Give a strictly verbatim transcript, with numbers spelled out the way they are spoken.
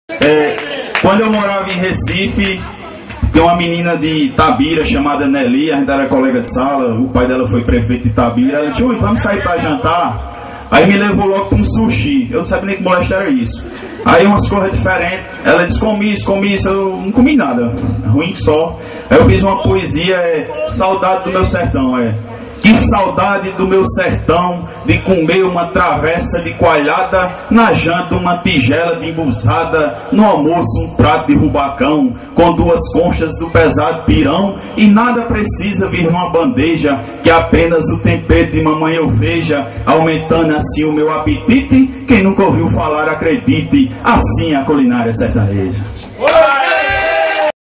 É, quando eu morava em Recife, tem uma menina de Itabira chamada Nelly, a gente era colega de sala, o pai dela foi prefeito de Itabira. Ela disse: ui, vamos sair pra jantar. Aí me levou logo para um sushi. Eu não sabia nem que moleste era isso. Aí umas coisas diferentes. Ela disse: comi isso, comi isso. Eu não comi nada, ruim só. Aí eu fiz uma poesia, é saudade do meu sertão, é. Que saudade do meu sertão, de comer uma travessa de coalhada, na janta uma tigela de embusada, no almoço um prato de rubacão, com duas conchas do pesado pirão, e nada precisa vir numa bandeja, que apenas o tempero de mamãe eu veja, aumentando assim o meu apetite. Quem nunca ouviu falar, acredite, assim é a culinária sertaneja.